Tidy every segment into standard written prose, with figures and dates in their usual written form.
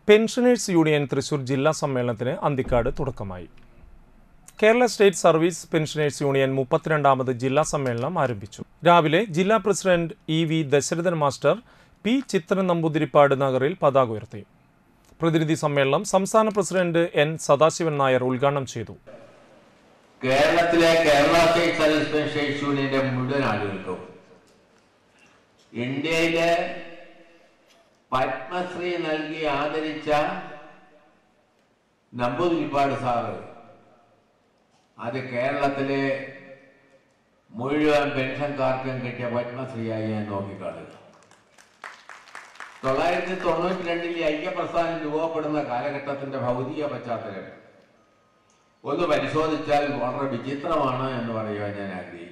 Pensioners union Thrissur ജില്ലാ സമ്മേളനത്തിന് അന്തിക്കാട് തുടക്കമായി. Kerala state service pensioners union 32ാമത് ജില്ലാ സമ്മേളനം ആരംഭിച്ചു. രാവിലെ ജില്ലാ president E V. Dasharathan master P. Chithran Namboodiripad നഗറിൽ പതാക ഉയർത്തി. പ്രതിനിധി സമ്മേളനം സംസ്ഥാന പ്രസിഡന്റ് എൻ. സദാശിവൻ നായർ ഉദ്ഘാടനം ചെയ്തു. കേരളത്തിലെ കേരള സ്റ്റേറ്റ് സർവീസ് പെൻഷനേഴ്സ് യൂണിയന്റെ മുഴുവൻ ആളുകൾക്കും ഇന്ത്യയിലെ പത്മശ്രീ നൽകി ആദരിച്ച നമ്പൂതിരിപ്പാട് സാറ് അത് കേരളത്തിലെ മുഴുവൻ പെൻഷൻകാർക്കും കിട്ടിയ പത്മശ്രീയായി ഞാൻ നോക്കിക്കാണുക. 1992 ഐക്യപ്രസ്ഥാനം രൂപപ്പെടുന്ന കാലഘട്ടത്തിന്റെ ഭൗതിക പശ്ചാത്തലം ഒന്ന് പരിശോധിച്ചാൽ വളരെ വിചിത്രമാണ് എന്ന് പറയുവാൻ ഞാൻ ആഗ്രഹിക്കുക.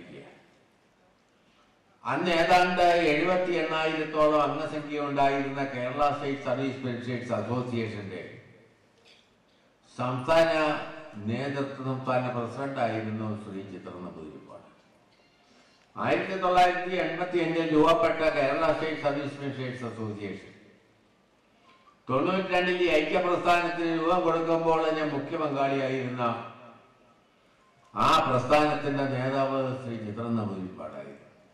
അന്ന് ഏതാണ്ട് 78,000-ഓളം അംഗസംഖ്യ ഉണ്ടായിരുന്ന കേരള സ്റ്റേറ്റ് സർവീസ് പെൻഷനേഴ്സ് അസോസിയേഷന്റെ സംസ്ഥാന പ്രസിഡന്റായിരുന്നു ശ്രീ ചിത്രൻ നമ്പൂതിരിപ്പാട്. 1985 രൂപപ്പെട്ട Kerala state service pensioners association 92 ഐക്യപ്രസ്ഥാനത്തിന് രൂപം കൊടുക്കുമ്പോൾ തന്നെ മുഖ്യ പങ്കാളിയായിരുന്ന ആ പ്രസ്ഥാനത്തിന്റെ നേതാവ് ശ്രീ ചിത്രൻ നമ്പൂതിരിപ്പാടായിരുന്നു.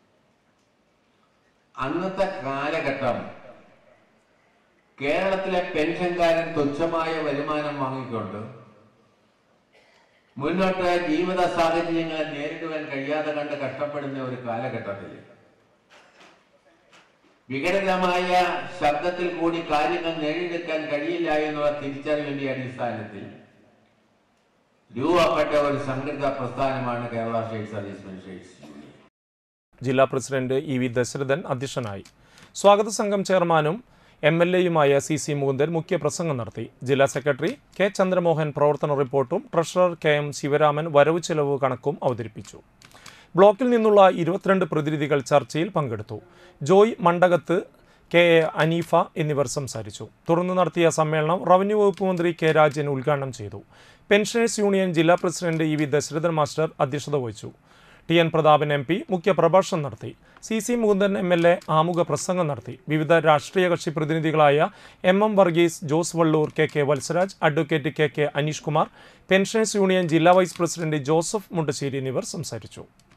അന്നത്തെ കാലഘട്ടം കേരളത്തിലെ പെൻഷൻകാരൻ തുച്ഛമായ വരുമാനം വാങ്ങിക്കൊണ്ട് മുന്നോട്ട് ജീവിത സാഹചര്യങ്ങളെ നേരിടുവാൻ കഴിയാതെ കണ്ട് കഷ്ടപ്പെടുന്ന ഒരു കാലഘട്ടത്തിൽ വികടമായ ശബ്ദത്തിൽ കൂടി കാര്യങ്ങൾ നേടിയെടുക്കാൻ കഴിയില്ല എന്നുള്ള തിരിച്ചറിവിന്റെ അടിസ്ഥാനത്തിൽ രൂപപ്പെട്ട ഒരു സംഘടിത പ്രസ്ഥാനമാണ് Kerala state service pensioners union. ജില്ലാ പ്രസിഡന്റ് ഇ.വി. ദശരഥൻ അധ്യക്ഷനായി. സ്വാഗത സംഘം ചെയർമാനും എം.എൽ.എയുമായ സി. മുകുന്ദൻ മുഖ്യ പ്രസംഗം നടത്തി. ജില്ലാ സെക്രട്ടറി കെ. ചന്ദ്രമോഹൻ പ്രവർത്തന റിപ്പോർട്ടും ട്രഷറർ കെ. എം. ശിവരാമൻ വരവ് ചെലവ് കണക്കും അവതരിപ്പിച്ചു. ബ്ലോക്കിൽ നിന്നുള്ള 22 പ്രതിനിധികൾ ചർച്ചയിൽ പങ്കെടുത്തു. ജോയ് മണ്ഡകത്ത്, കെ. എ. അനീഫ എന്നിവർ സംസാരിച്ചു. തുടർന്ന് നടത്തിയ സമ്മേളനം റവന്യൂ വകുപ്പ് മന്ത്രി കെ. രാജൻ ഉദ്ഘാടനം ചെയ്തു. പെൻഷനേഴ്സ് യൂണിയൻ ജില്ലാ പ്രസിഡന്റ് ഇ.വി. ദശരഥൻ മാസ്റ്റർ അധ്യക്ഷത വഹിച്ചു. ടി. എൻ. പ്രതാപൻ എം.പി. മുഖ്യപ്രഭാഷണം നടത്തി. സി. മുകുന്ദൻ എം.എൽ.എ. ആമുഖ പ്രസംഗം നടത്തി. വിവിധ രാഷ്ട്രീയ കക്ഷി പ്രതിനിധികളായ M. Varghese, Jose Vallur, K. Vatsaraj, advocate K. Aneesh Kumar, pensioners union ജില്ലാ വൈസ് പ്രസിഡന്റ് ജോസഫ് മുണ്ടശ്ശേരി എന്നിവർ സംസാരിച്ചു.